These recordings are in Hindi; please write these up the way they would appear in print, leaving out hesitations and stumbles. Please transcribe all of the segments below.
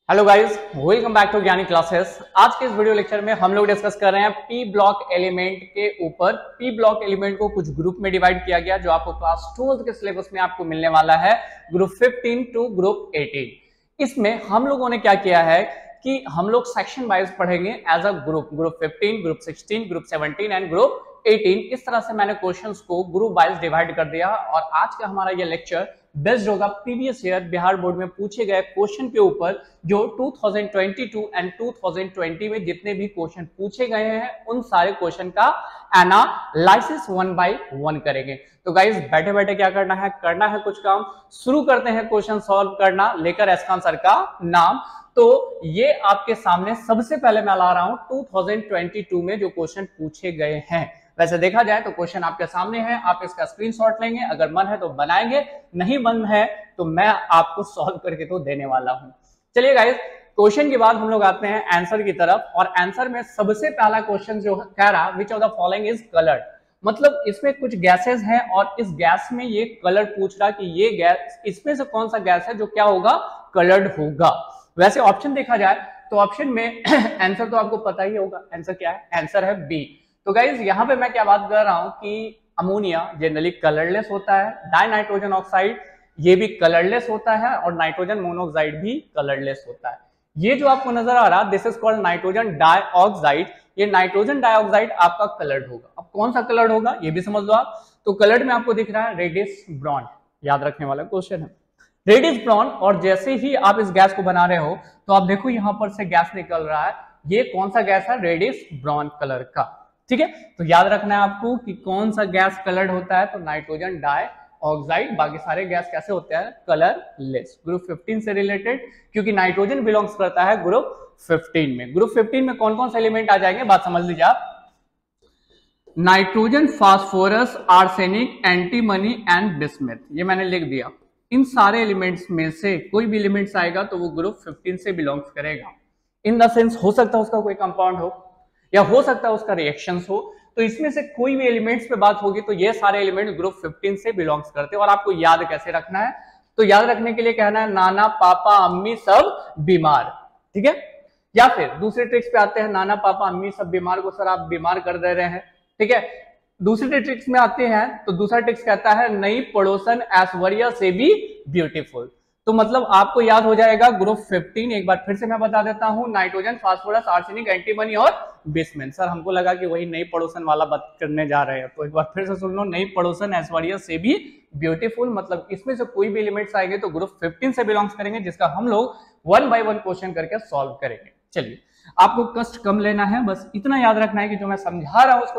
Hello guys, welcome back to Gyani classes. आज के इस वीडियो लेक्चर में हम लोग डिस्कस कर रहे हैं पी ब्लॉक एलिमेंट के ऊपर। पी ब्लॉक एलिमेंट को कुछ ग्रुप में डिवाइड किया गया जो आपको क्लास 12 के सिलेबस में आपको मिलने वाला है, ग्रुप 15 टू ग्रुप 18। इसमें हम लोगों ने क्या किया है कि हम लोग सेक्शन वाइज पढ़ेंगे as a group 15, group 16, group 17 and group 18। इस तरह से मैंने क्वेश्चंस को ग्रुप वाइज डिवाइड कर दिया और आज का हमारा ये लेक्चर बेस्ड होगा प्रीवियस ईयर बिहार बोर्ड में पूछे गए क्वेश्चन के ऊपर, जो 2022 एंड 2020 में जितने भी क्वेश्चन पूछे गए हैं उन सारे क्वेश्चन का एनालिसिस 1 बाय 1 करेंगे। तो गाइस बैठे बैठे क्या करना है कुछ काम। शुरू करते हैं क्वेश्चन सॉल्व करना, लेकर इसका आंसर का नाम। तो ये आपके सामने सबसे पहले मैं ला रहा हूं 2022 में जो क्वेश्चन पूछे गए हैं। वैसे देखा जाए तो क्वेश्चन आपके सामने है, आप इसका स्क्रीनशॉट लेंगे, अगर मन है तो बनाएंगे, नहीं मन है तो मैं आपको सॉल्व करके तो देने वाला हूं। चलिए गाइस, क्वेश्चन के बाद हम लोग आते हैं आंसर की तरफ। और आंसर में सबसे पहला क्वेश्चन जो कह रहा which of the following is coloured, मतलब इसमें कुछ गैसेस हैं और इस गैस में ये कलर पूछ रहा कि ये गैस, इसमें से कौन सा गैस है जो क्या होगा, कलर्ड होगा। वैसे ऑप्शन देखा जाए तो ऑप्शन में आंसर तो आपको पता ही होगा, आंसर क्या है, आंसर है बी। तो गाइज यहाँ पे मैं क्या बात कर रहा हूं कि अमोनिया जनरली कलरलेस होता है, डाई नाइट्रोजन ऑक्साइड ये भी कलरलेस होता है और नाइट्रोजन मोनोऑक्साइड भी कलरलेस होता है। ये जो आपको नजर आ रहा this is called nitrogen dioxide. ये नाइट्रोजन डाइऑक्साइड आपका कलर्ड होगा। अब कौन सा कलर्ड होगा ये भी समझ लो आप। तो कलर्ड में आपको दिख रहा है रेडिश ब्राउन, याद रखने वाला क्वेश्चन है रेडिश ब्राउन। और जैसे ही आप इस गैस को बना रहे हो तो आप देखो यहां पर से गैस निकल रहा है, ये कौन सा गैस है, रेडिश ब्राउन कलर का। ठीक है, तो याद रखना है आपको कि कौन सा गैस कलर्ड होता है, तो नाइट्रोजन डाइऑक्साइड। बाकी सारे गैस कैसे होते हैं, कलरलेस। ग्रुप 15 से रिलेटेड, क्योंकि नाइट्रोजन बिलोंग्स करता है ग्रुप 15 में। ग्रुप 15 में कौन कौन से एलिमेंट आ जाएंगे, बात समझ लीजिए आप। Nitrogen, phosphorus, arsenic, antimony and bismuth, ये मैंने लिख दिया। इन सारे एलिमेंट्स में से कोई भी एलिमेंट्स आएगा तो वो ग्रुप 15 से बिलोंग्स करेगा। इन द सेंस हो सकता है उसका कोई कंपाउंड हो या हो सकता है उसका रिएक्शंस हो, तो इसमें से कोई भी एलिमेंट्स पे बात होगी तो ये सारे एलिमेंट ग्रुप 15 से बिलोंग्स करते हैं। और आपको याद कैसे रखना है, तो याद रखने के लिए कहना है नाना पापा अम्मी सब बीमार। ठीक है, या फिर दूसरे ट्रिक्स पे आते हैं, नाना पापा अम्मी सब बीमार को सर आप बीमार कर दे रहे हैं। ठीक है, दूसरे ट्रिक्स में आते हैं तो दूसरा ट्रिक्स कहता है नई पड़ोसन ऐश्वर्या से भी ब्यूटीफुल। तो मतलब आपको याद हो जाएगा ग्रुप 15। एक बार फिर से मैं बता देता हूं, नाइट्रोजन, फास्फोरस, आर्सेनिक, एंटीमनी और बिस्मथ। सर हमको लगा कि वही नई पड़ोसन वाला बात करने जा रहे हैं, तो एक बार फिर से सुन लो, नई पड़ोसन ऐश्वर्या से भी ब्यूटीफुल। मतलब इसमें से कोई भी एलिमेंट्स आएंगे तो ग्रुप 15 से बिलोंग्स करेंगे, जिसका हम लोग 1 बाय 1 क्वेश्चन करके सॉल्व करेंगे। चलिए, आपको कष्ट कम लेना है, बस इतना याद रखना है कि जो मैं समझा रहा हूं उसको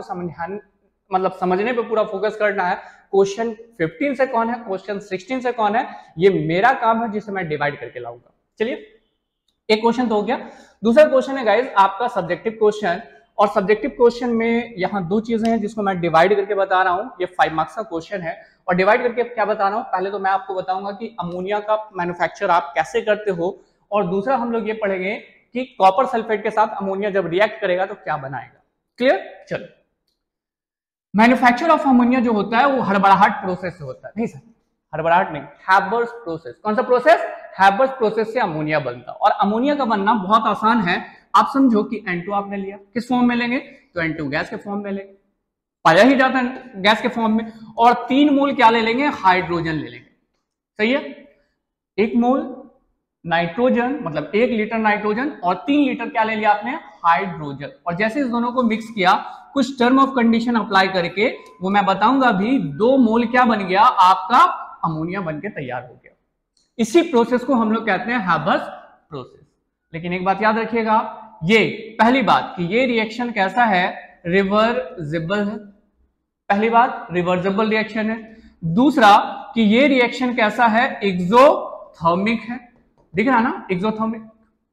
समझने पे पूरा फोकस करना है। क्वेश्चन 15 से कौन है, क्वेश्चन 16 से कौन है, ये मेरा काम है जिसे मैं डिवाइड करके लाऊंगा। चलिए, एक क्वेश्चन तो हो गया। दूसरा क्वेश्चन है गाइज आपका सब्जेक्टिव क्वेश्चन। और सब्जेक्टिव क्वेश्चन में यहाँ दो चीजें हैं जिसको मैं डिवाइड करके बता रहा हूँ। ये 5 मार्क्स का क्वेश्चन है और डिवाइड करके क्या बता रहा हूँ, पहले तो मैं आपको बताऊंगा कि अमोनिया का मैन्युफैक्चर आप कैसे करते हो, और दूसरा हम लोग ये पढ़ेंगे कि कॉपर सल्फेट के साथ अमोनिया जब रिएक्ट करेगा तो क्या बनाएगा। क्लियर, चलो। मैन्युफैक्चर ऑफ अमोनिया जो होता है वो हड़बड़ाहट प्रोसेस से होता है। नहीं सर, हड़बड़ाहट नहीं, हैबर्स प्रोसेस। कौन सा प्रोसेस, हैबर्स प्रोसेस से अमोनिया बनता है। और अमोनिया का बनना बहुत आसान है। आप समझो कि N2 आपने लिया, किस फॉर्म में लेंगे, तो N2 गैस के फॉर्म में लेंगे, पाया ही जाता है गैस के फॉर्म में। और 3 मोल क्या ले लेंगे, हाइड्रोजन ले लेंगे। सही है, 1 मोल नाइट्रोजन, मतलब 1 लीटर नाइट्रोजन, और 3 लीटर क्या ले लिया आपने, हाइड्रोजन। और जैसे इस दोनों को मिक्स किया, कुछ टर्म ऑफ कंडीशन अप्लाई करके, वो मैं बताऊंगा भी, 2 मोल क्या बन गया, आपका अमोनिया बन के तैयार हो गया। इसी प्रोसेस को हम लोग कहते हैं हैबर्स प्रोसेस। लेकिन एक बात याद रखिएगा, ये पहली बात कि ये रिएक्शन कैसा है, रिवर्सिबल है। पहली बात, रिवर्सिबल रिएक्शन है। दूसरा कि ये रिएक्शन कैसा है, एक्सोथर्मिक है। दिख रहा ना एक्सोथर्मिक,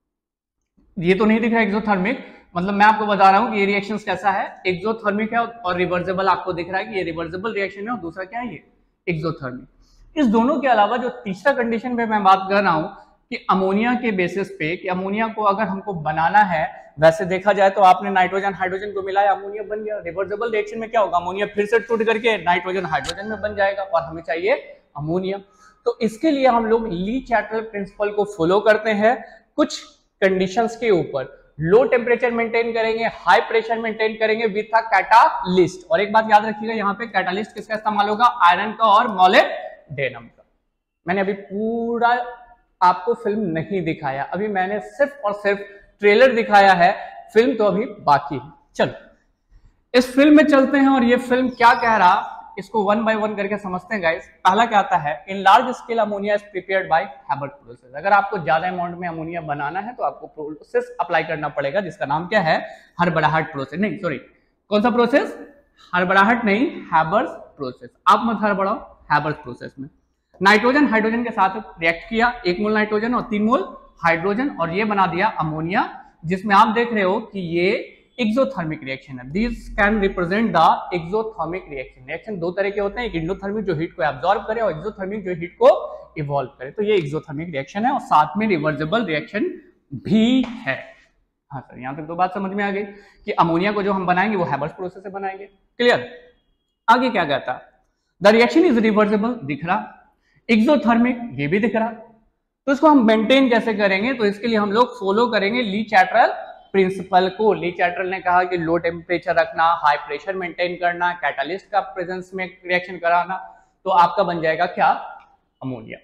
ये तो नहीं दिख रहा एक्सोथर्मिक, मतलब मैं आपको बता रहा हूं कि ये रिएक्शन कैसा है, एक्सोथर्मिक है। और रिवर्सिबल आपको दिख रहा है कि ये रिवर्सिबल रिएक्शन है, और दूसरा क्या है, ये एक्सोथर्मिक। इस दोनों के अलावा जो तीसरा कंडीशन पे मैं बात कर रहा हूं कि अमोनिया के बेसिस पे, कि अमोनिया को अगर हमको बनाना है, वैसे देखा जाए तो आपने नाइट्रोजन हाइड्रोजन को मिलाया, अमोनिया बन गया। रिवर्सिबल रिएक्शन में क्या होगा, अमोनिया फिर से टूट करके नाइट्रोजन हाइड्रोजन में बन जाएगा और हमें चाहिए अमोनिया। तो इसके लिए हम लोग ली चैटल प्रिंसिपल को फॉलो करते हैं। कुछ कंडीशंस के ऊपर लो टेम्परेचर मेंटेन करेंगे, हाई प्रेशर मेंटेन करेंगे विथ अ कैटालिस्ट। और एक बात याद रखिएगा, यहाँ पे कैटालिस्ट किसका इस्तेमाल होगा, आयरन का और मोलिब्डेनम का। मैंने अभी पूरा आपको फिल्म नहीं दिखाया, अभी मैंने सिर्फ और सिर्फ ट्रेलर दिखाया है, फिल्म तो अभी बाकी है। चलो इस फिल्म में चलते हैं और ये फिल्म क्या कह रहा, इसको वन बाय वन करके समझते हैं गाइस। पहला क्या आता है, in large scale ammonia is prepared by Haber process. अगर आपको ज्यादा अमाउंट में अमोनिया बनाना है तो आपको प्रोसेस अप्लाई करना पड़ेगा जिसका नाम क्या है, हड़बड़ाहट प्रोसेस। नहीं सॉरी, कौन सा प्रोसेस, हड़बड़ाहट नहीं, हैबर्ट प्रोसेस। आप मत हड़बड़ाओ, हैबर्ट प्रोसेस में नाइट्रोजन हाइड्रोजन के साथ रिएक्ट किया, 1 मोल नाइट्रोजन और 3 मोल हाइड्रोजन, और ये बना दिया अमोनिया, जिसमें आप देख रहे हो कि ये एक्सोथर्मिक रिएक्शन है। This can represent the exothermic reaction. Reaction दो तरह के होते हैं, एक इंडोथर्मिक जो हीट को एब्जॉर्ब करे और एक्सोथर्मिक जो हीट को इवॉल्व करे। तो ये एक्सोथर्मिक रिएक्शन है और साथ में रिवर्सिबल रिएक्शन भी है। हाँ सर, यहां तक तो बात समझ में आ गई कि अमोनिया को जो हम बनाएंगे वो हैबर्ट प्रोसेस से बनाएंगे। क्लियर। आगे क्या कहता, द रिएक्शन इज रिवर्सिबल, दिख रहा, एक्सोथर्मिक ये भी दिख रहा। तो इसको हम मेंटेन कैसे करेंगे, तो इसके लिए हम लोग फॉलो करेंगे ली चैटरल प्रिंसिपल को। ली चैटरल ने कहा कि लो टेम्परेचर रखना, हाई प्रेशर मेंटेन करना, कैटालिस्ट का प्रेजेंस में रिएक्शन कराना, तो आपका बन जाएगा क्या, अमोनिया।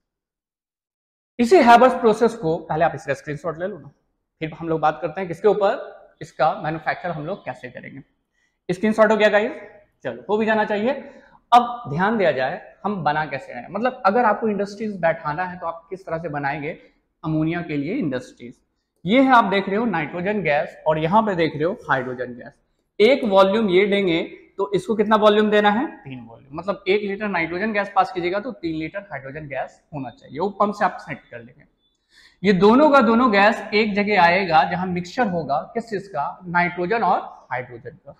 इसी हैबर्ट प्रोसेस को पहले आप इसका स्क्रीनशॉट ले लो ना, फिर हम लोग बात करते हैं किसके ऊपर, इसका मैन्युफैक्चर हम लोग कैसे करेंगे। स्क्रीनशॉट हो गया गाइस, चलो हो भी जाना चाहिए। अब ध्यान दिया जाए हम बना कैसे रहे, मतलब अगर आपको इंडस्ट्रीज बैठाना है तो आप किस तरह से बनाएंगे अमोनिया के लिए इंडस्ट्रीज। ये है आप देख रहे हो नाइट्रोजन गैस और यहां पे देख रहे हो हाइड्रोजन गैस। एक वॉल्यूम ये देंगे तो इसको कितना वॉल्यूम देना है, 3 वॉल्यूम, मतलब 1 लीटर नाइट्रोजन गैस पास कीजिएगा तो 3 लीटर हाइड्रोजन गैस होना चाहिए। वो पंप से आप सेट कर लेंगे। ये दोनों का दोनों गैस एक जगह आएगा जहां मिक्सचर होगा किस चीज का, नाइट्रोजन और हाइड्रोजन का।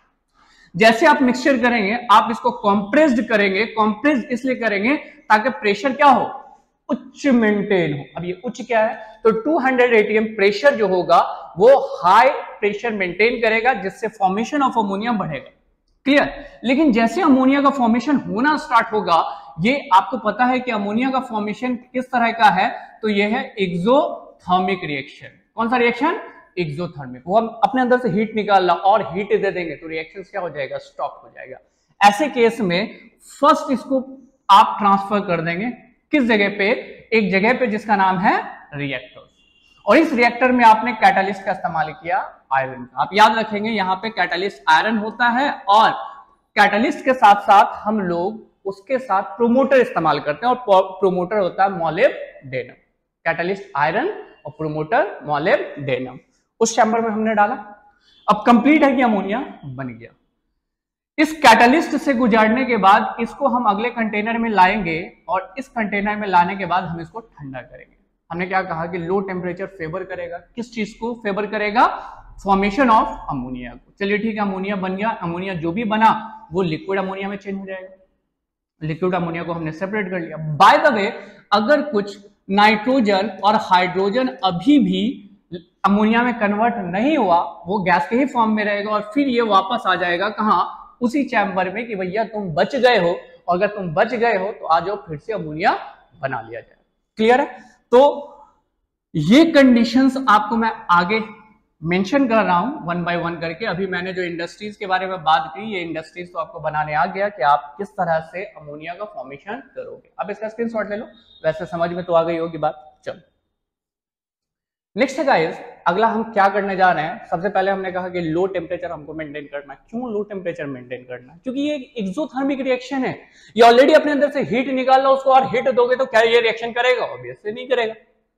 जैसे आप मिक्सचर करेंगे आप इसको कॉम्प्रेस्ड करेंगे। कॉम्प्रेस्ड इसलिए करेंगे ताकि प्रेशर क्या हो, उच्च मेंटेन हो। अब ये उच्च क्या है, तो 200 atm प्रेशर जो होगा वो हाई प्रेशर मेंटेन करेगा, जिससे फॉर्मेशन ऑफ अमोनिया बढ़ेगा। क्लियर। लेकिन जैसे अमोनिया का फॉर्मेशन होना स्टार्ट होगा, ये आपको पता है कि अमोनिया का फॉर्मेशन किस तरह का है, तो ये है एक्सोथर्मिक रिएक्शन। कौन सा रिएक्शन, एक्सोथर्मिक। वो हम अपने अंदर से हीट निकालना और हीट दे देंगे तो रिएक्शन क्या हो जाएगा, स्टॉप हो जाएगा। ऐसे केस में फर्स्ट इसको आप ट्रांसफर कर देंगे किस जगह पे, एक जगह पे जिसका नाम है रिएक्टर, और इस रिएक्टर में आपने कैटालिस्ट का इस्तेमाल किया आयरन का। आप याद रखेंगे यहाँ पे कैटालिस्ट आयरन होता है और कैटालिस्ट के साथ साथ हम लोग उसके साथ प्रोमोटर इस्तेमाल करते हैं और प्रोमोटर होता है मोलिब्डेनम। कैटालिस्ट आयरन और प्रोमोटर मोलिब्डेनम उस चैम्बर में हमने डाला। अब कंप्लीट है कि अमोनिया बन गया। इस कैटालिस्ट से गुजारने के बाद इसको हम अगले कंटेनर में लाएंगे और इस कंटेनर में लाने के बाद हम इसको ठंडा करेंगे। हमने क्या कहा कि लो टेम्परेचर फेवर करेगा, किस चीज को फेवर करेगा, फॉर्मेशन ऑफ अमोनिया को। चलिए ठीक है, अमोनिया बन गया। अमोनिया जो भी बना वो लिक्विड अमोनिया में चेंज हो जाएगा। लिक्विड अमोनिया को हमने सेपरेट कर लिया। बाय द वे, अगर कुछ नाइट्रोजन और हाइड्रोजन अभी भी अमोनिया में कन्वर्ट नहीं हुआ, वो गैस के ही फॉर्म में रहेगा और फिर ये वापस आ जाएगा कहां, उसी चैम्बर में कि भैया तुम बच गए हो, और अगर तुम बच गए हो तो आ जाओ फिर से अमोनिया बना लिया जाए। क्लियर है। तो ये कंडीशंस आपको मैं आगे मेंशन कर रहा हूं वन बाय वन करके। अभी मैंने जो इंडस्ट्रीज के बारे में बात की, ये इंडस्ट्रीज तो आपको बनाने आ गया कि आप किस तरह से अमोनिया का फॉर्मेशन करोगे। अब इसका स्क्रीनशॉट ले लो, वैसे समझ में तो आ गई होगी बात। चलो नेक्स्ट है गाइस, अगला हम क्या करने जा रहे हैं। सबसे पहले हमने कहा कि लो टेम्परेचर हमको मेंटेन करना है। क्यों लो टेम्परेचर मेंटेन करना है, क्योंकि ये एक्सोथर्मिक रिएक्शन है। ये ऑलरेडी अपने अंदर से हीट निकाल लो उसको और हीट दोगे तो क्या ये रिएक्शन करेगा, ऑब्वियसली नहीं करेगा।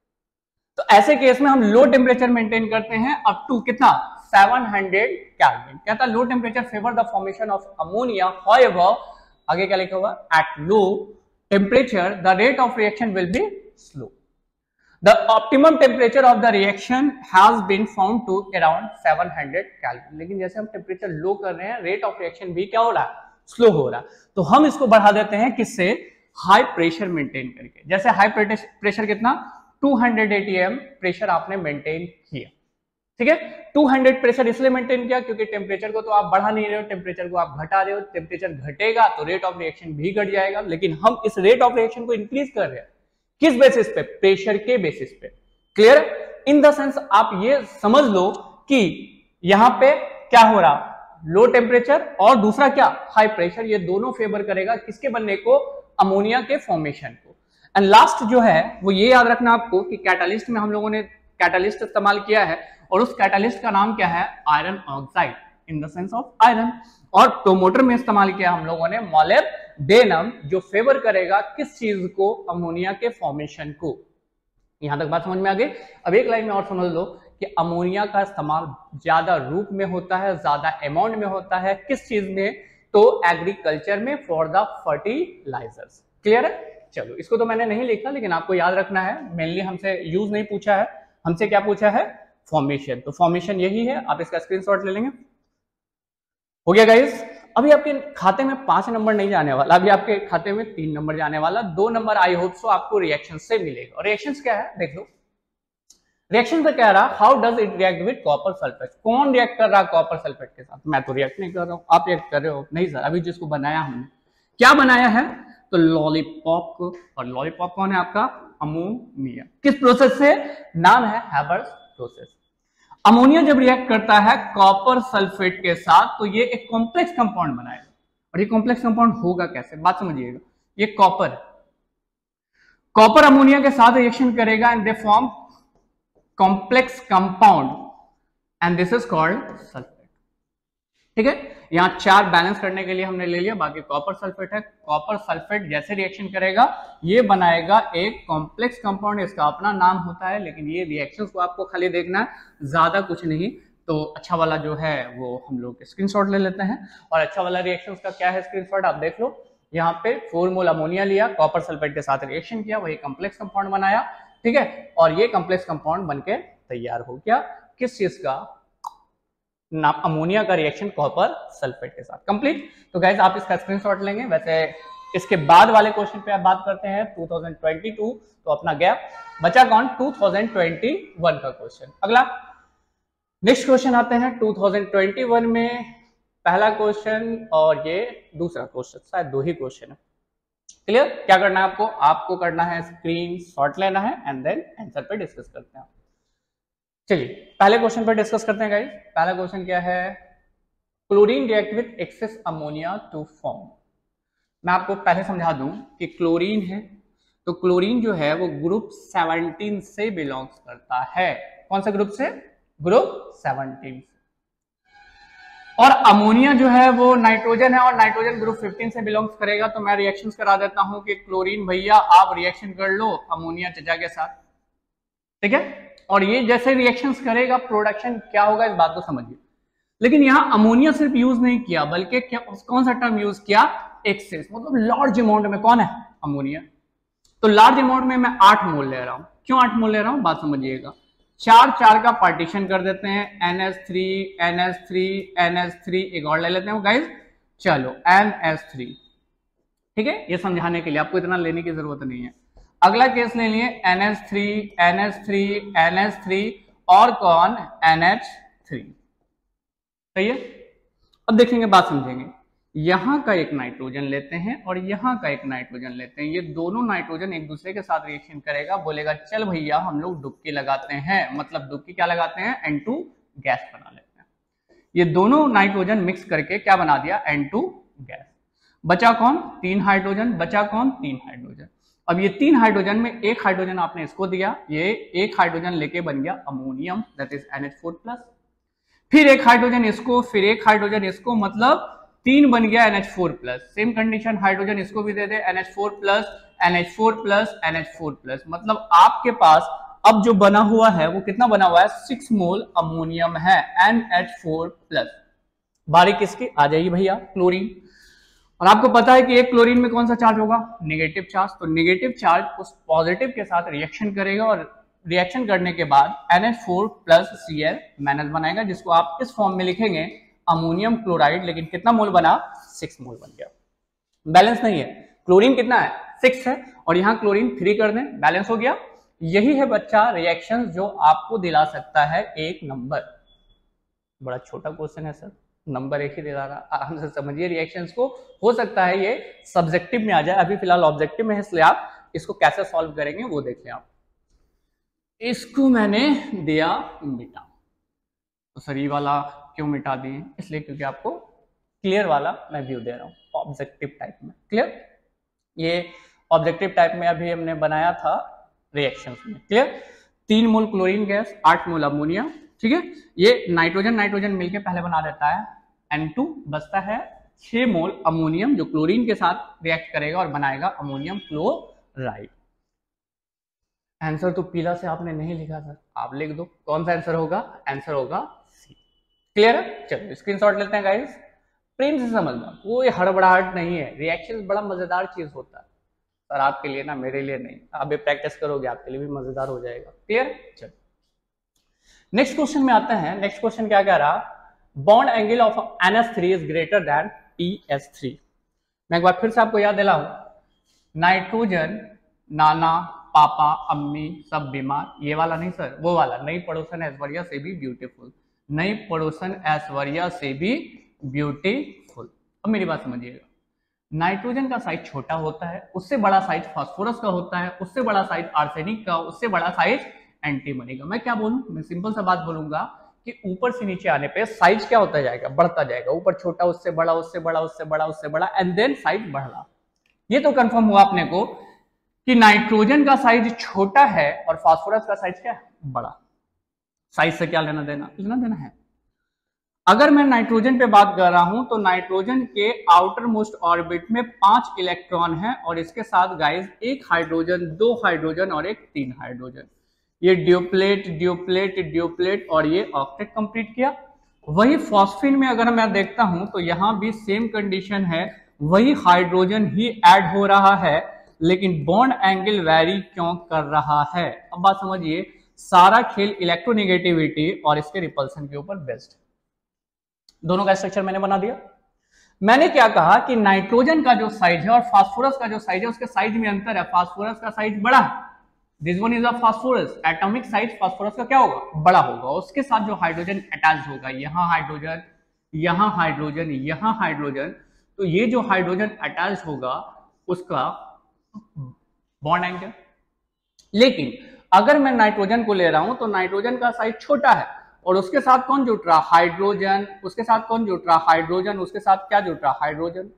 तो ऐसे केस में हम लो टेम्परेचर मेंटेन करते हैं अप टू कितना, 700 केल्विन। कहता low temperature favour the formation of ammonia, however आगे क्या लिखा हुआ, at low temperature the rate of reaction will be slow. The optimum temperature of the reaction has been found to around 700 Kelvin। लेकिन जैसे हम टेम्परेचर लो कर रहे हैं, रेट ऑफ रिएक्शन भी क्या हो रहा है, स्लो हो रहा है। तो हम इसको बढ़ा देते हैं किससे, हाई प्रेशर मेंटेन करके। जैसे हाई प्रेशर कितना, 200 atm प्रेशर आपने मेंटेन किया। ठीक है, 200 प्रेशर इसलिए मेंटेन किया क्योंकि टेम्परेचर को तो आप बढ़ा नहीं रहे हो, टेम्परेचर को आप घटा रहे हो। टेम्परेचर घटेगा तो रेट ऑफ रिएक्शन भी घट जाएगा, लेकिन हम इस रेट ऑफ रिएक्शन को इंक्रीज कर रहे हैं किस बेसिस पे, प्रेशर के बेसिस पे। क्लियर? इन द सेंस आप ये समझ लो कि यहां पे क्या हो रहा, लो टेम्परेचर और दूसरा क्या, हाई प्रेशर, ये दोनों फेवर करेगा किसके बनने को, अमोनिया के फॉर्मेशन को। एंड लास्ट जो है वो ये याद रखना आपको कि कैटालिस्ट में हम लोगों ने कैटालिस्ट इस्तेमाल किया है और उस कैटालिस्ट का नाम क्या है, iron oxide, in the sense of iron. और प्रोमोटर में इस्तेमाल किया हम लोगों ने मोलिब्डेनम, जो फेवर करेगा किस चीज को, अमोनिया के फॉर्मेशन को। यहां तक बात समझ में आ गई। अब एक लाइन में और समझ लो कि अमोनिया का इस्तेमाल ज्यादा रूप में होता है, ज्यादा अमाउंट में होता है, किस चीज में, तो एग्रीकल्चर में, फॉर द फर्टिलाइजर्स। क्लियर है? चलो, इसको तो मैंने नहीं लिखा लेकिन आपको याद रखना है, मेनली हमसे यूज नहीं पूछा है, हमसे क्या पूछा है, फॉर्मेशन। तो फॉर्मेशन यही है, आप इसका स्क्रीनशॉट ले लेंगे। हो गया गाइस? अभी आपके खाते में 5 नंबर नहीं जाने वाला, अभी आपके खाते में 3 नंबर जाने वाला, 2 नंबर आई होप सो आपको रिएक्शन से मिलेगा। और रिएक्शंस क्या है देख लो। रिएक्शन पे कह रहा, how does it react with copper sulphate. कौन रिएक्ट कर रहा है कॉपर सल्फेट के साथ? मैं तो रिएक्ट नहीं कर रहा हूं, आप रिएक्ट कर रहे हो। नहीं सर, अभी जिसको बनाया हमने, क्या बनाया है, तो लॉलीपॉप को। और लॉलीपॉप कौन है आपका, अमोनिया। किस प्रोसेस से, नाम है हैबर्स प्रोसेस। अमोनिया जब रिएक्ट करता है कॉपर सल्फेट के साथ तो ये एक कॉम्प्लेक्स कंपाउंड बनाएगा। और ये कॉम्प्लेक्स कंपाउंड होगा कैसे, बात समझिएगा। ये कॉपर अमोनिया के साथ रिएक्शन करेगा and they form complex compound and this is called sulphate. ठीक है, यहां 4 बैलेंस करने के लिए हमने ले लिया, बाकी कॉपर सल्फेट है। कॉपर सल्फेट जैसे रिएक्शन करेगा ये बनाएगा एक कॉम्प्लेक्स कंपाउंड, इसका अपना नाम होता है, लेकिन ये रिएक्शंस को आपको खाली देखना है, ज्यादा कुछ नहीं। तो अच्छा वाला जो है वो हम लोग स्क्रीनशॉट ले लेते हैं। और अच्छा वाला रिएक्शंस का क्या है, स्क्रीनशॉट आप देख लो। यहाँ पे 4 मोल अमोनिया लिया, कॉपर सल्फेट के साथ रिएक्शन किया, वही कॉम्प्लेक्स कंपाउंड बनाया। ठीक है, और ये कॉम्प्लेक्स कंपाउंड बनके तैयार हो गया किस चीज का, नाम अमोनिया का रिएक्शन कॉपर सल्फेट के साथ। कंप्लीट। तो गाइस आप इसका स्क्रीनशॉट लेंगे। वैसे इसके बाद वाले क्वेश्चन पे आप बात करते हैं 2022, तो अपना गैप बचा कौन, 2021 का क्वेश्चन। अगला नेक्स्ट क्वेश्चन आते हैं 2021 में, पहला क्वेश्चन और ये दूसरा क्वेश्चन, शायद 2 ही क्वेश्चन है। क्लियर? क्या करना है आपको, आपको करना है स्क्रीनशॉट लेना है एंड देन आंसर पे डिस्कस करते हैं। चलिए पहले क्वेश्चन पर डिस्कस करते हैं गाइस। पहला क्वेश्चन क्या है, chlorine react with excess ammonia to form. मैं आपको पहले समझा दूं कि क्लोरीन है, तो क्लोरीन जो है वो ग्रुप 17 से बिलोंग्स करता है। कौन सा ग्रुप से, ग्रुप 17 से। और अमोनिया जो है वो नाइट्रोजन है और नाइट्रोजन ग्रुप 15 से बिलोंग्स करेगा। तो मैं रिएक्शंस करा देता हूं कि क्लोरीन भैया आप रिएक्शन कर लो अमोनिया चचा के साथ। ठीक है, और ये जैसे रिएक्शंस करेगा प्रोडक्शन क्या होगा, इस बात को समझिए। लेकिन यहां अमोनिया सिर्फ यूज नहीं किया, बल्कि क्या, कौन सा टर्म यूज किया, एक्सेस, मतलब लार्ज अमाउंट में। कौन है, अमोनिया। तो लार्ज अमाउंट में मैं 8 मोल ले रहा हूं। क्यों 8 मोल ले रहा हूं, बात समझिएगा। 4 का पार्टीशन कर देते हैं, NH3 NH3 NH3, एक और ले लेते हैं गाइस, चलो NH3। ठीक है, ये समझाने के लिए, आपको इतना लेने की जरूरत नहीं है। अगला केस ले लिए NH3 NH3 NH3 और कौन, NH3। सही है। अब देखेंगे, बात समझेंगे। यहां का एक नाइट्रोजन लेते हैं और यहां का एक नाइट्रोजन लेते हैं, ये दोनों नाइट्रोजन एक दूसरे के साथ रिएक्शन करेगा, बोलेगा चल भैया हम लोग डुबकी लगाते हैं, मतलब डुबकी क्या लगाते हैं, N2 गैस बना लेते हैं। ये दोनों नाइट्रोजन मिक्स करके क्या बना दिया, N2 गैस। बचा कौन, 3 हाइड्रोजन, बचा कौन, 3 हाइड्रोजन। अब ये 3 हाइड्रोजन में एक हाइड्रोजन आपने इसको दिया, ये एक हाइड्रोजन लेके बन गया अमोनियम, दैट इज NH4+। फिर एक हाइड्रोजन इसको, फिर एक हाइड्रोजन इसको, मतलब 3 बन गया NH4+। सेम कंडीशन हाइड्रोजन इसको भी दे दे, NH4+, NH4+, NH4+, मतलब आपके पास अब जो बना हुआ है वो कितना बना हुआ है, 6 मोल अमोनियम है, NH4+। बारी किसकी आ जाइए भैया, क्लोरीन। और आपको पता है कि एक क्लोरीन में कौन सा चार्ज होगा, नेगेटिव चार्ज। तो नेगेटिव चार्ज उस पॉजिटिव के साथ रिएक्शन करेगा और रिएक्शन करने के बाद NH4+Cl माइनस बनाएगा, जिसको आप इस फॉर्म में लिखेंगे अमोनियम क्लोराइड। लेकिन कितना मोल बना, 6 मोल बन गया। बैलेंस नहीं है, क्लोरीन कितना है, 6 है, और यहां क्लोरीन 3 कर दें, बैलेंस हो गया। यही है बच्चा रिएक्शन जो आपको दिला सकता है 1 नंबर। बड़ा छोटा क्वेश्चन है सर, नंबर 1 ही दिला रहा, आराम से समझिए रिएक्शंस को। हो सकता है ये सब्जेक्टिव में आ जाए, अभी फिलहाल ऑब्जेक्टिव में है, इसलिए आप इसको कैसे सॉल्व करेंगे वो देख लें आप। इसको मैंने दिया मिटा। तो सर ये वाला क्यों मिटा दिए? इसलिए क्योंकि आपको क्लियर वाला मैं व्यू दे रहा हूँ ऑब्जेक्टिव टाइप में। क्लियर? ये ऑब्जेक्टिव टाइप में अभी हमने बनाया था रिएक्शंस में। Clear? 3 mole chlorine gas, 8 mole ammonia. ठीक है, ये नाइट्रोजन नाइट्रोजन मिलके पहले बना देता है N2, बचता है 6 मोल अमोनियम जो क्लोरीन के साथ रिएक्ट करेगा और बनाएगा अमोनियम क्लोराइड। आंसर तो पीला से आपने नहीं लिखा सर, आप लिख दो। कौन सा आंसर होगा? आंसर होगा सी। क्लियर है? चलो स्क्रीनशॉट लेते हैं गाइस, प्रेम से समझना, कोई हड़बड़ाहट नहीं है। रिएक्शन बड़ा मजेदार चीज होता है सर, आपके लिए ना, मेरे लिए नहीं। आप भी प्रैक्टिस करोगे आपके लिए भी मजेदार हो जाएगा। क्लियर? चलो नेक्स्ट क्वेश्चन में आते हैं। नेक्स्ट क्वेश्चन क्या कह रहा? Bond angle of NH3 is greater than PH3। मैं एक बार फिर से आपको याद दिलाऊं, नाइट्रोजन, नाना, पापा, अम्मी सब बीमार, ये वाला नहीं सर, वो वाला, नई पड़ोसन ऐश्वर्या से भी ब्यूटीफुल, नई पड़ोसन ऐश्वर्या से भी ब्यूटीफुल। अब मेरी बात समझिएगा, नाइट्रोजन का साइज छोटा होता है, उससे बड़ा साइज फास्फोरस का होता है, उससे बड़ा साइज आर्सेनिक का, उससे बड़ा साइज एंटीमनी का। मैं क्या बोलूं? मैं सिंपल सा बात बोलूंगा कि ऊपर से नीचे आने पे साइज क्या होता जाएगा? बढ़ता जाएगा। ऊपर छोटा, उससे बड़ा, उससे बड़ा, उससे बड़ा, उससे बड़ा, एंड देन साइज बढ़ रहा। ये तो कंफर्म हुआ अपने को कि नाइट्रोजन का साइज छोटा है और फास्फोरस का साइज क्या है? बड़ा। साइज से क्या लेना देना? लेना देना है। अगर मैं नाइट्रोजन पे बात कर रहा हूं तो नाइट्रोजन के आउटर मोस्ट ऑर्बिट में 5 इलेक्ट्रॉन है और इसके साथ गाइस 1 हाइड्रोजन, 2 हाइड्रोजन और एक 3 हाइड्रोजन। ये ड्यूप्लेट ड्यूप्लेट ड्यूप्लेट और ये ऑक्टेट कंप्लीट किया। वही फॉस्फीन में अगर मैं देखता हूं तो यहां भी सेम कंडीशन है, वही हाइड्रोजन ही ऐड हो रहा है, लेकिन बॉन्ड एंगल वैरी क्यों कर रहा है? अब बात समझिए, सारा खेल इलेक्ट्रोनेगेटिविटी और इसके रिपल्सन के ऊपर बेस्ड। दोनों का स्ट्रक्चर मैंने बना दिया। मैंने क्या कहा कि नाइट्रोजन का जो साइज है और फास्फोरस का जो साइज है उसके साइज में अंतर है। फास्फोरस का साइज बड़ा है, this one is a phosphorus, atomic size phosphorus का क्या होगा? बड़ा होगा। उसके साथ जो हाइड्रोजन अटैच होगा, यहां हाइड्रोजन, यहां हाइड्रोजन, यहां हाइड्रोजन, तो ये जो हाइड्रोजन अटैच होगा उसका बॉन्ड एंगल। लेकिन अगर मैं नाइट्रोजन को ले रहा हूं तो नाइट्रोजन का साइज छोटा है और उसके साथ कौन जुड़ रहा? हाइड्रोजन। उसके साथ कौन जुड़ रहा? हाइड्रोजन। उसके साथ क्या जुड़ रहा? हाइड्रोजन।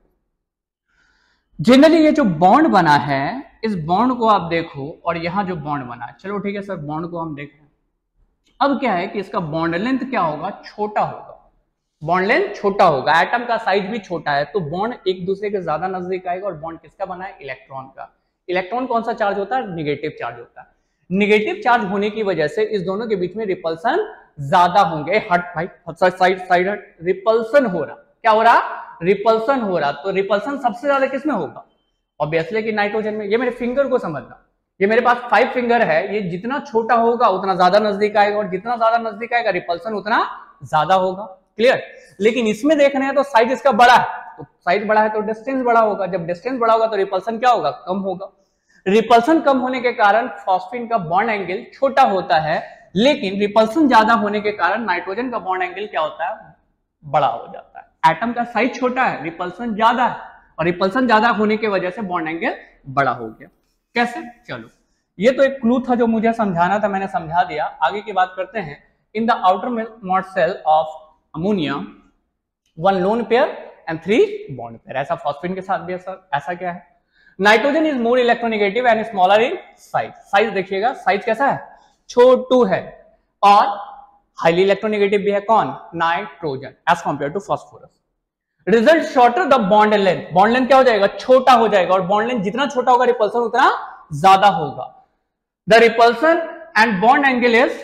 जनरली ये जो बॉन्ड बना है, इस बॉन्ड को आप देखो और यहां जो बॉन्ड बना है, चलो ठीक है सर, बॉन्ड को हम देख रहे हैं। अब क्या है कि इसका बॉन्ड लेंथ क्या होगा? छोटा होगा। बॉन्ड लेंथ छोटा होगा, एटम का साइज भी छोटा है, तो बॉन्ड एक दूसरे के ज्यादा नजदीक आएगा। और बॉन्ड किसका बना है? इलेक्ट्रॉन का। इलेक्ट्रॉन कौन सा चार्ज होता है? निगेटिव चार्ज होता है। निगेटिव चार्ज होने की वजह से इस दोनों के बीच में रिपल्सन ज्यादा होंगे। हट भाई, साइड हट, रिपल्सन हो रहा। क्या हो रहा? रिपल्सन हो रहा। तो रिपल्सन सबसे ज्यादा किसमें होगा? ऑब्वियसली कि नाइट्रोजन में। ये मेरे फिंगर को समझना, ये मेरे पास 5 फिंगर है, ये जितना छोटा होगा उतना ज्यादा नजदीक आएगा और जितना ज्यादा नजदीक आएगा रिपल्सन उतना ज्यादा होगा। क्लियर? लेकिन इसमें देख रहे हैं तो साइज इसका बड़ा है, तो साइज बड़ा है तो डिस्टेंस बड़ा होगा। जब डिस्टेंस बड़ा होगा तो रिपल्सन क्या होगा? कम होगा। रिपल्सन कम होने के कारण फॉस्फीन का बॉन्ड एंगल छोटा होता है, लेकिन रिपल्सन ज्यादा होने के कारण नाइट्रोजन का बॉन्ड एंगल क्या होता है? बड़ा हो जाता है। एटम का साइज छोटा है, रिपल्सन ज्यादा है, और रिपल्सन ज्यादा होने की वजह से बॉन्ड एंगल बड़ा हो गया। कैसे? चलो, ये तो एक क्लू था जो मुझे समझाना था, मैंने समझा दिया। आगे की बात करते हैं। In the outer most shell of ammonia 1 lone pair and 3 bond pair. ऐसा फॉस्फीन के साथ भी है सर। ऐसा क्या है? Nitrogen is more electronegative and smaller in size. Size देखिएगा, साइज कैसा है? छोटू है। और हाईली इलेक्ट्रोनेगेटिव भी है। कौन? Nitrogen, as compare to phosphorus. Result shorter the bond length. Bond length क्या हो जाएगा? छोटा हो जाएगा। और बॉन्ड लेंथ जितना छोटा होगा रिपल्सन उतना ज्यादा होगा। The repulsion and bond angle is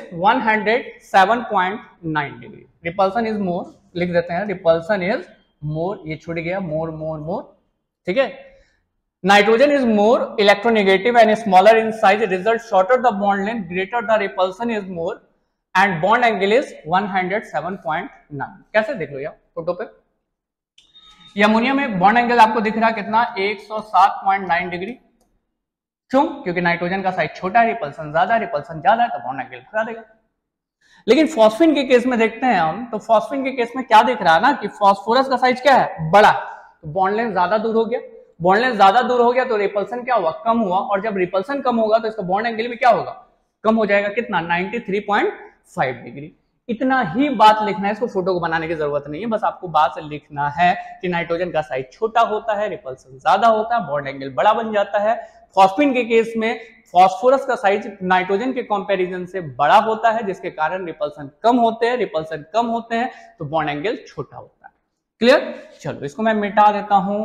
107.9 degree. Repulsion is more, लिख देते हैं, रिपल्सन इज मोर, ये छूट गया, मोर मोर मोर। ठीक है? Nitrogen is more electronegative and smaller in size, result shorter the bond length, greater the repulsion is more and bond angle is 107.9। कैसे? देख लो यार फोटो पे, ये अमोनिया में बॉन्ड एंगल आपको दिख रहा है कितना? 107.9 डिग्री। क्यों? क्योंकि नाइट्रोजन का साइज छोटा है, रिपल्सन ज्यादा है, रिपल्सन ज्यादा है तो बॉन्ड एंगल बढ़ा देगा। लेकिन फॉस्फीन के केस में देखते हैं हम, तो फॉस्फीन के केस में क्या दिख रहा है ना कि फास्फोरस का साइज क्या है? बड़ा, तो बॉन्ड लेंथ ज्यादा दूर हो गया। बॉन्ड लेंथ ज्यादा दूर हो गया तो रिपल्सन क्या हुआ? कम हुआ। और जब रिपल्सन कम होगा तो इसका बॉन्ड एंगल भी क्या होगा? कम हो जाएगा कितना 93.5 डिग्री। इतना ही बात लिखना है, इसको फोटो को बनाने की जरूरत नहीं है, बस आपको बात लिखना है कि नाइट्रोजन का साइज छोटा होता है, रिपल्सन ज्यादा होता है, बॉन्ड एंगल बड़ा बन जाता है। फॉस्फीन के केस में फास्फोरस का साइज नाइट्रोजन के कंपैरिजन से बड़ा होता है, जिसके कारण रिपल्सन कम होते हैं, रिपल्सन कम होते हैं तो बॉन्ड एंगल छोटा होता है। क्लियर? चलो इसको मैं मिटा देता हूं,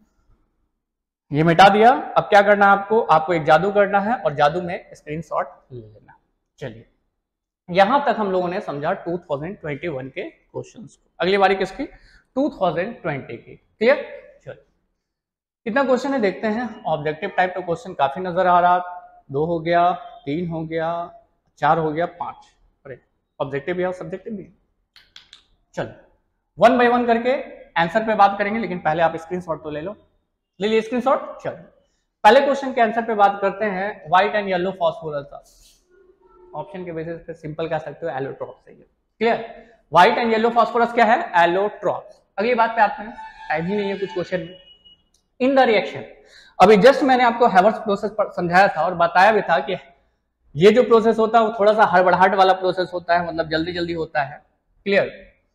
ये मिटा दिया। अब क्या करना है आपको एक जादू करना है और जादू में स्क्रीनशॉट ले लेना। चलिए यहां तक हम लोगों ने समझा 2021 के क्वेश्चंस को। अगली बारी किसकी? 2020 की। क्लियर? चलो कितना क्वेश्चन है देखते हैं। ऑब्जेक्टिव टाइप का क्वेश्चन काफी नजर आ रहा, 2 हो गया, 3 हो गया, 4 हो गया, 5। अरे ऑब्जेक्टिव भी है और सब्जेक्टिव भी है। चलो 1 बाय 1 करके आंसर पे बात करेंगे, लेकिन पहले आप स्क्रीनशॉट तो ले लो। ले लिए स्क्रीनशॉट? चलो पहले क्वेश्चन के आंसर पे बात करते हैं। White and yellow phosphorus, option के बेसिस पे सिंपल कह सकते हो एलोट्रॉप्स है ये। क्लियर? व्हाइट एंड येलो फास्फोरस क्या है? एलोट्रॉप्स। अगली बात पे आते हैं, टाइम ही नहीं है कुछ क्वेश्चन में। इन द रिएक्शन, अभी जस्ट मैंने आपको हैवर्स प्रोसेस पर समझाया था और बताया भी था कि ये जो प्रोसेस होता है वो थोड़ा सा हड़बड़ाहट वाला प्रोसेस होता है, मतलब जल्दी जल्दी होता है। क्लियर?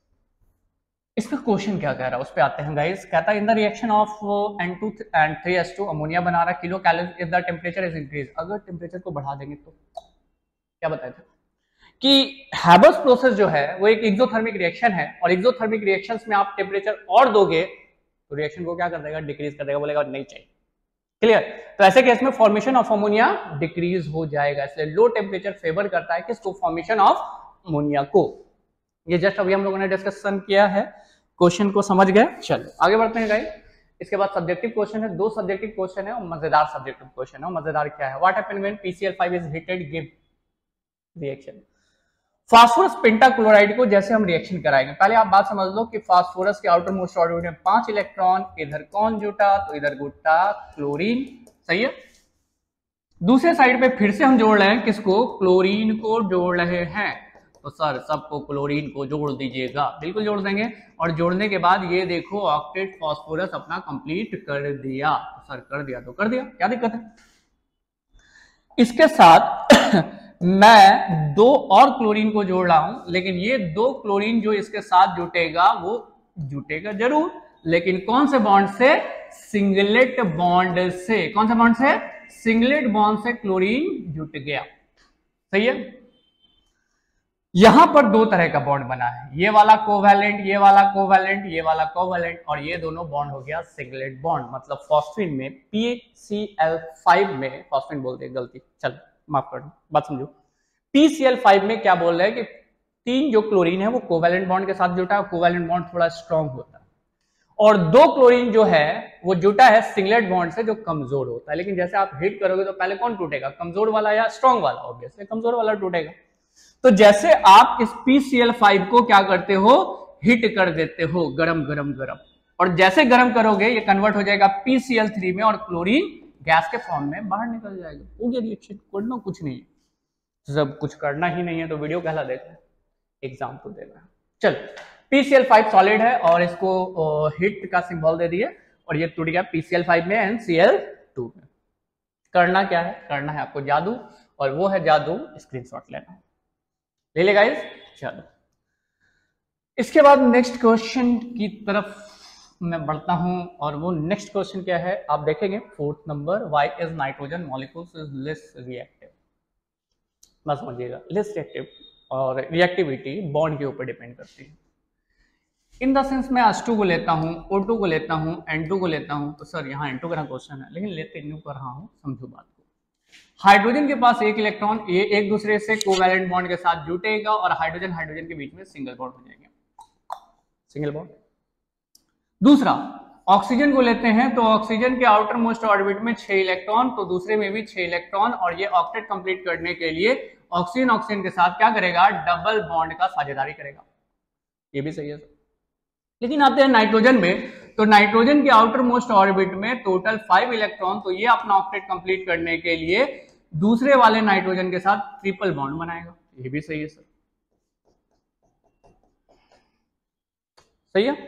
इसका क्वेश्चन क्या कह रहा है उस पे आते हैं गाइस। कहता है in the reaction of N2 and 3H2 ammonia बना रहा है kilo calorie if the temperature is increase. अगर टेम्परेचर को बढ़ा देंगे तो क्या बताया था कि हैबर्स प्रोसेस जो है वो एक एक्सोथर्मिक रिएक्शन है, और एक्सोथर्मिक रिएक्शंस में आप टेम्परेचर और दोगे तो रिएक्शन को क्या कर देगा? डिक्रीज कर देगा, बोलेगा नहीं चाहिए। क्लियर? तो ऐसे केस में फॉर्मेशन ऑफ अमोनिया डिक्रीज हो जाएगा, इसलिए लो टेम्परेचर फेवर करता है किसको? फॉर्मेशन ऑफ अमोनिया को। ये जस्ट अभी हम लोगों ने डिस्कशन किया है, क्वेश्चन को समझ गए। चलो आगे बढ़ते हैं गाइस। इसके बाद सब्जेक्टिव क्वेश्चन है, 2 सब्जेक्टिव क्वेश्चन है और मजेदार सब्जेक्टिव क्वेश्चन है। मजेदार क्या है? What happened when PCl5 is heated give reaction. Phosphorus pentachloride को जैसे हम रिएक्शन कराएंगे, पहले आप बात समझ लो कि फास्फोरस के आउटर मोस्ट ऑर्बिट में 5 इलेक्ट्रॉन, इधर कौन जुटा? तो इधर जुटा क्लोरीन। सही है? दूसरे साइड पे फिर से हम जोड़ रहे हैं किसको? क्लोरीन को जोड़ रहे हैं। तो सर सबको क्लोरीन को जोड़ दीजिएगा, बिल्कुल जोड़ देंगे। और जोड़ने के बाद ये देखो ऑक्टेट फास्फोरस अपना कंप्लीट कर दिया। तो सर कर दिया तो कर दिया, क्या दिक्कत है? इसके साथ मैं 2 और क्लोरीन को जोड़ रहा हूं, लेकिन ये 2 क्लोरीन जो इसके साथ जुटेगा वो जुटेगा जरूर, लेकिन कौन से बॉन्ड से? सिंगलेट बॉन्ड से। कौन से बॉन्ड से? सिंगलेट बॉन्ड से क्लोरीन जुट गया। सही है? यहां पर 2 तरह का बॉन्ड बना है, ये वाला कोवैलेंट, ये वाला कोवैलेंट, ये वाला कोवैलेंट, और ये दोनों बॉन्ड हो गया सिंगलेट बॉन्ड। मतलब फॉस्फीन में PCl5 में, फॉस्फीन बोलते हैं गलती, चल माफ कर दो, बात समझो। PCl5 में क्या बोल रहे हैं कि 3 जो क्लोरीन है वो कोवैलेंट बॉन्ड के साथ जुटा है, कोवैलेंट बॉन्ड थोड़ा स्ट्रॉन्ग होता है, और 2 क्लोरीन जो है वो जुटा है सिंगलेट बॉन्ड से जो कमजोर होता है। लेकिन जैसे आप हिट करोगे तो पहले कौन टूटेगा? कमजोर वाला या स्ट्रॉन्ग वाला? ऑब्वियसली कमजोर वाला टूटेगा। तो जैसे आप इस PCl5 को क्या करते हो? हिट कर देते हो, गरम गरम गरम, और जैसे गरम करोगे ये कन्वर्ट हो जाएगा PCl3 में और क्लोरीन गैस के फॉर्म में बाहर निकल जाएगा। हो गया रिएक्शन, करना कुछ नहीं है। जब कुछ करना ही नहीं है तो वीडियो कहला देते हैं, एग्जाम तो देना है। चल PCl5 सॉलिड है और इसको हिट का सिंबल दे दिए और ये टूट गया PCl5 में एंड Cl2 में। करना क्या है? करना है आपको जादू, और वो है जादू स्क्रीनशॉट लेना। ले ले गाइस। चलो इसके बाद नेक्स्ट क्वेश्चन की तरफ मैं बढ़ता हूं, और वो नेक्स्ट क्वेश्चन क्या है आप देखेंगे 4th number. Why is nitrogen molecules is less reactive? बस समझिएगा, लेस रिएक्टिव और रिएक्टिविटी बॉन्ड के ऊपर डिपेंड करती है। इन द सेंस मैं H2 को लेता हूं, O2 को लेता हूं, N2 को लेता हूं, तो सर यहाँ N2 का क्वेश्चन है लेकिन लेते न्यू कर रहा हूं, समझो बात को। हाइड्रोजन के पास 1 इलेक्ट्रॉन, ये एक दूसरे से कोवैलेंट बॉन्ड के साथ जुटेगा और हाइड्रोजन हाइड्रोजन के बीच में सिंगल बॉन्ड हो जाएंगे, सिंगल बॉन्ड। दूसरा ऑक्सीजन को लेते हैं, तो ऑक्सीजन के आउटर मोस्ट ऑर्बिट में 6 इलेक्ट्रॉन, तो दूसरे में भी 6 इलेक्ट्रॉन, और ये ऑक्टेट कंप्लीट करने के लिए ऑक्सीजन ऑक्सीजन के साथ क्या करेगा? डबल बॉन्ड का साझेदारी करेगा। ये भी सही है सर। लेकिन आते हैं नाइट्रोजन में, तो नाइट्रोजन के आउटर मोस्ट ऑर्बिट में टोटल 5 इलेक्ट्रॉन, तो ये अपना ऑक्टेट कंप्लीट करने के लिए दूसरे वाले नाइट्रोजन के साथ ट्रिपल बॉन्ड बनाएगा। ये भी सही है सर, सही है।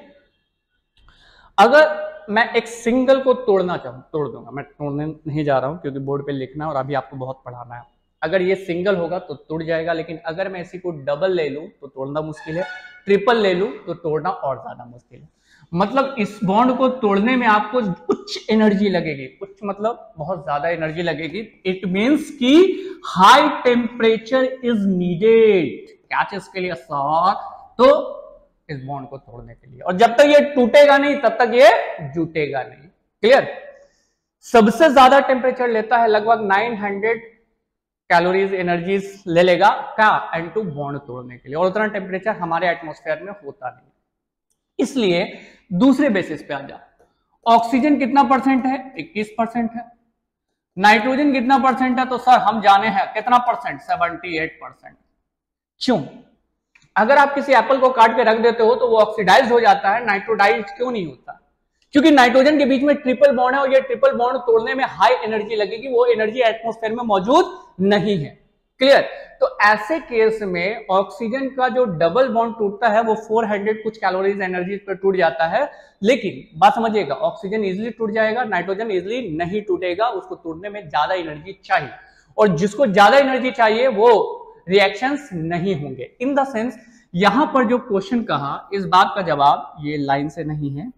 अगर मैं एक सिंगल को तोड़ना चाहूं, तोड़ दूंगा, मैं तोड़ने नहीं जा रहा हूं क्योंकि बोर्ड पे लिखना है और अभी आपको बहुत पढ़ाना है। अगर ये सिंगल होगा तो टूट जाएगा, लेकिन अगर मैं इसी को डबल ले लूं तो तोड़ना मुश्किल है, ट्रिपल ले लूं तो तोड़ना और ज्यादा मुश्किल है। मतलब इस बॉन्ड को तोड़ने में आपको उच्च एनर्जी लगेगी, उच्च मतलब बहुत ज्यादा एनर्जी लगेगी। इट मींस कि हाई टेम्परेचर इज नीडेड। क्या चीज के लिए सर? तो इस बॉन्ड को तोड़ने के लिए। और जब तक ये टूटेगा नहीं तब तक ये जुटेगा नहीं। क्लियर? सबसे ज्यादा टेम्परेचर लेता है, लगभग 900 कैलोरीज एनर्जीज ले लेगा क्या? N2 बॉन्ड तोड़ने के लिए, और उतना टेम्परेचर हमारे एटमॉस्फेयर में होता नहीं। इसलिए दूसरे बेसिस पे आ जा। ऑक्सीजन कितना परसेंट है? 21% है। नाइट्रोजन कितना परसेंट है? तो सर हम जाने हैं कितना परसेंट? 78%। क्यों? अगर आप किसी एप्पल को काट के रख देते हो तो वो ऑक्सीडाइज हो जाता है, नाइट्रोडाइज क्यों नहीं होता? क्योंकि नाइट्रोजन के बीच में ट्रिपल बॉन्ड है और ये ट्रिपल बॉन्ड तोड़ने में हाई एनर्जी लगेगी, वो एनर्जी एटमॉस्फेयर में मौजूद नहीं है। क्लियर? तो ऐसे केस में ऑक्सीजन का जो डबल बॉन्ड टूटता है वो 400 कुछ कैलोरीज एनर्जी पर टूट जाता है। लेकिन बात समझिएगा, ऑक्सीजन इजिली टूट जाएगा, नाइट्रोजन इजिली नहीं टूटेगा, उसको टूटने में ज्यादा एनर्जी चाहिए, और जिसको ज्यादा एनर्जी चाहिए वो रिएक्शंस नहीं होंगे। इन द सेंस यहां पर जो क्वेश्चन कहा, इस बात का जवाब ये लाइन से नहीं है।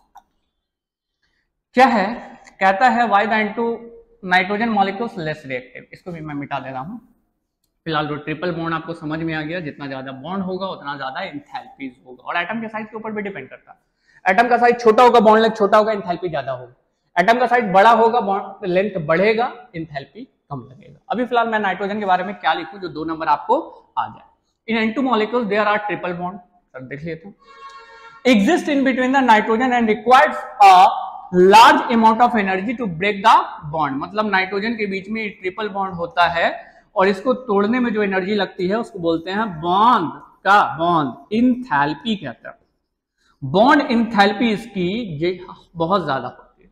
क्या है? कहता है why the N2 nitrogen molecules less reactive. इसको भी मैं मिटा दे रहा हूं। फिलहाल जो ट्रिपल बॉन्ड आपको समझ में आ गया, जितना ज्यादा बॉन्ड होगा उतना ज्यादा एंथैल्पीज होगा, और एटम के साइज के ऊपर भी डिपेंड करता है। एटम का साइज छोटा होगा, बॉन्ड लेंथ छोटा होगा, एंथैल्पी ज्यादा होगा। एटम का साइज बड़ा होगा, बॉन्ड लेंथ बढ़ेगा, एंथैल्पी कम लगेगा। अभी फिलहाल मैं नाइट्रोजन के बारे में क्या लिखूं जो 2 नंबर आपको आ जाए। In N2 molecules there are triple bond. Sir देख लेते हैं। Exist in between the nitrogen and requires a large amount of energy to break the bond. मतलब नाइट्रोजन के बीच में ट्रिपल बॉन्ड होता है और इसको तोड़ने में जो एनर्जी लगती है उसको बोलते हैं बॉन्ड का बॉन्ड इंथैल्पी कहते हैं। बॉन्ड इंथैल्पी इसकी बहुत ज्यादा होती है,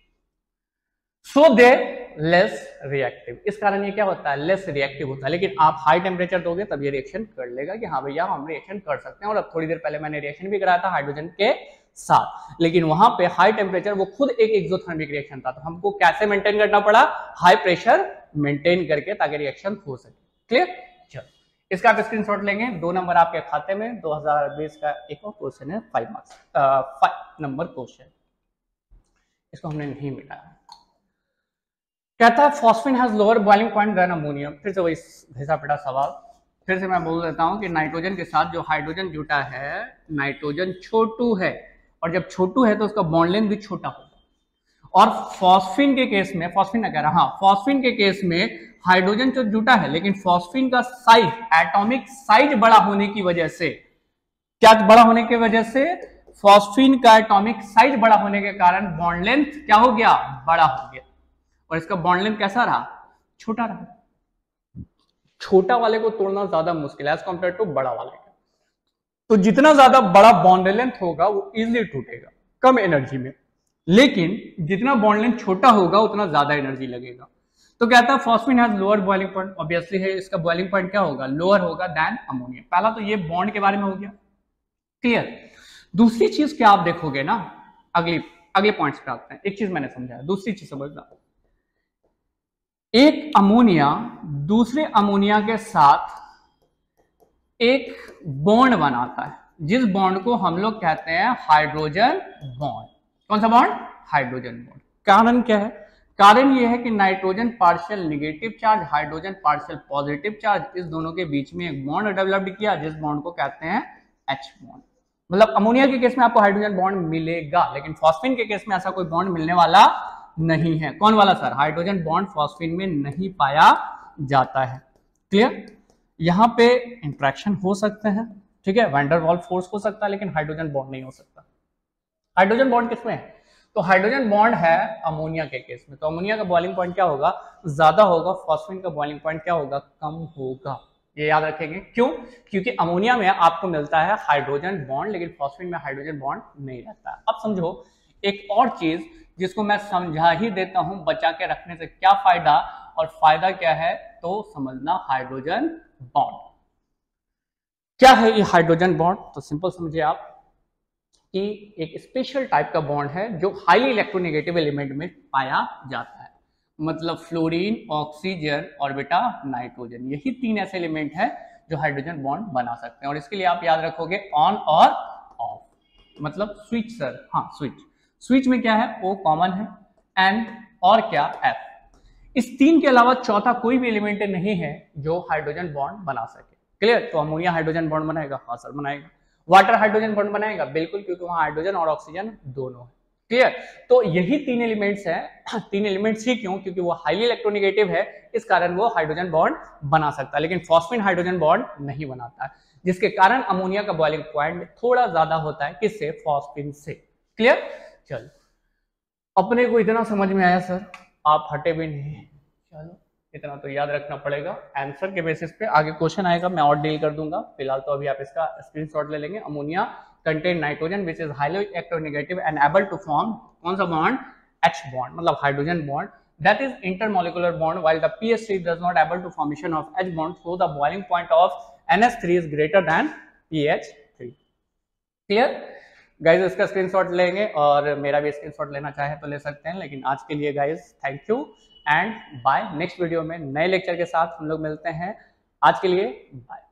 सो दे लेस रिएक्टिव। इस कारण ये क्या होता है? लेस रिएक्टिव होता है। लेकिन आप हाई टेम्परेचर दोगे तब ये रिएक्शन कर लेगा कि हाँ भैया हम रिएक्शन कर सकते हैं। और अब थोड़ी देर पहले मैंने रिएक्शन भी कराया था हाइड्रोजन के साथ, लेकिन वहां पे हाई टेम्परेचर वो खुद एक एक्सोथर्मिक रिएक्शन था, तो हमको कैसे मेंटेन करना पड़ा? हाई प्रेशर मेंटेन करके, ताकि रिएक्शन हो सके। क्लियर? चलो इसका आप स्क्रीनशॉट लेंगे, 2 नंबर आपके खाते में। 2020 का एक और क्वेश्चन है, 5 मार्क्स 5 नंबर क्वेश्चन। इसको हमने नहीं मिटाया। कहता है phosphine has lower boiling point than ammonium. फिर से वही घिसा पिटा सवाल, फिर से मैं बोल देता हूं कि नाइट्रोजन के साथ जो हाइड्रोजन जुटा है, नाइट्रोजन छोटू है, और जब छोटू है तो उसका बॉन्ड लेंथ भी छोटा होगा। और फॉस्फिन के केस में, फॉस्फिन ना कह रहा, हाँ फॉस्फिन के केस में हाइड्रोजन तो जुटा है, लेकिन फॉस्फिन का साइज, एटॉमिक साइज बड़ा होने की वजह से, क्या बड़ा होने की वजह से? फॉस्फिन का एटॉमिक साइज बड़ा होने के कारण बॉन्ड लेंथ क्या हो गया? बड़ा हो गया। और इसका बॉन्ड लेंथ कैसा रहा? छोटा रहा। छोटा वाले को तोड़ना ज्यादा मुश्किल है एज कंपेयर टू बड़ा वाले का। तो जितना ज्यादा बड़ा बॉन्ड लेंथ होगा वो इजीली टूटेगा कम एनर्जी में, लेकिन जितना बॉन्ड लेंथ छोटा होगा उतना ज्यादा एनर्जी लगेगा। तो कहता है phosphine has lower boiling point. Obviously है, इसका बॉइलिंग पॉइंट क्या होगा? लोअर होगा देन अमोनिया। पहला तो ये बॉन्ड के बारे में हो गया क्लियर। दूसरी चीज क्या आप देखोगे ना, अगले पॉइंट्स पे आते हैं। एक चीज मैंने समझाया, दूसरी चीज समझना। एक अमोनिया दूसरे अमोनिया के साथ एक बॉन्ड बनाता है, जिस बॉन्ड को हम लोग कहते हैं हाइड्रोजन बॉन्ड। कौन सा बॉन्ड? Hydrogen bond. कारण क्या है? कारण यह है कि nitrogen partial negative charge, hydrogen partial positive charge, इस दोनों के बीच में एक बॉन्ड डेवलप्ड किया, जिस बॉन्ड को कहते हैं H बॉन्ड। मतलब अमोनिया के केस में आपको हाइड्रोजन बॉन्ड मिलेगा, लेकिन फॉस्फिन के केस में ऐसा कोई बॉन्ड मिलने वाला नहीं है। कौन वाला सर? हाइड्रोजन बॉन्ड फॉस्फिन में नहीं पाया जाता है। क्लियर? यहां पे इंट्रैक्शन हो सकते हैं, ठीक है, वैन डर वाल्स फोर्स हो सकता है, लेकिन हाइड्रोजन बॉन्ड नहीं हो सकता। हाइड्रोजन बॉन्ड किसमें है? तो हाइड्रोजन बॉन्ड है अमोनिया के केस में। तो अमोनिया का बॉइलिंग पॉइंट क्या होगा? ज्यादा होगा। फॉस्फिन का बॉइलिंग पॉइंट क्या होगा? कम होगा। ये याद रखेंगे। क्यों? क्योंकि अमोनिया में आपको मिलता है हाइड्रोजन बॉन्ड, लेकिन फॉस्फिन में हाइड्रोजन बॉन्ड नहीं रहता है। अब समझो एक और चीज जिसको मैं समझा ही देता हूं, बचा के रखने से क्या फायदा, और फायदा क्या है तो समझना। हाइड्रोजन बॉन्ड क्या है? ये हाइड्रोजन बॉन्ड तो सिंपल समझिए आप कि एक स्पेशल टाइप का बॉन्ड है जो हाईली इलेक्ट्रोनेगेटिव एलिमेंट में पाया जाता है। मतलब फ्लोरीन, ऑक्सीजन और बेटा नाइट्रोजन, यही 3 ऐसे एलिमेंट है जो हाइड्रोजन बॉन्ड बना सकते हैं। और इसके लिए आप याद रखोगे ऑन और ऑफ, मतलब स्विच सर, हाँ स्विच। स्विच में क्या है, O कॉमन है, N और क्या F। इस 3 के अलावा चौथा कोई भी एलिमेंट नहीं है जो हाइड्रोजन बॉन्ड बना सके। क्लियर? तो अमोनिया हाइड्रोजन बॉन्ड बनाएगा? हाँ सर बनाएगा। वाटर हाइड्रोजन बॉन्ड बनाएगा? बिल्कुल, क्योंकि वहां हाइड्रोजन और ऑक्सीजन दोनों है। क्लियर? तो यही 3 एलिमेंट्स हैं। 3 एलिमेंट्स ही क्यों? क्योंकि वो हाईली इलेक्ट्रोनेगेटिव है, इस कारण वो हाइड्रोजन बॉन्ड बना सकता है, लेकिन फॉस्फीन हाइड्रोजन बॉन्ड नहीं बनाता है, जिसके कारण अमोनिया का बॉइलिंग पॉइंट थोड़ा ज्यादा होता है। किससे? फॉस्फीन से। क्लियर? चलो, अपने को इतना समझ में आया सर, आप हटे भी नहीं। चलो, इतना तो याद रखना पड़ेगा। आंसर के बेसिस पे आगे क्वेश्चन आएगा, मैं और डील कर दूंगा। फिलहाल तो अभी आप इसका स्क्रीनशॉट ले लेंगे। Ammonia contain nitrogen which is highly electronegative and able to form कौन सा बॉन्ड? H बॉन्ड, मतलब hydrogen bond, that is intermolecular bond, while the pH3 does not able to formation of H bond, so the boiling point of NH3 is greater than pH3। Clear guys? इसका स्क्रीनशॉट लेंगे और मेरा भी स्क्रीनशॉट लेना चाहे तो ले सकते हैं। लेकिन आज के लिए guys thank you and bye. Next video में नए लेक्चर के साथ हम लोग मिलते हैं। आज के लिए बाय।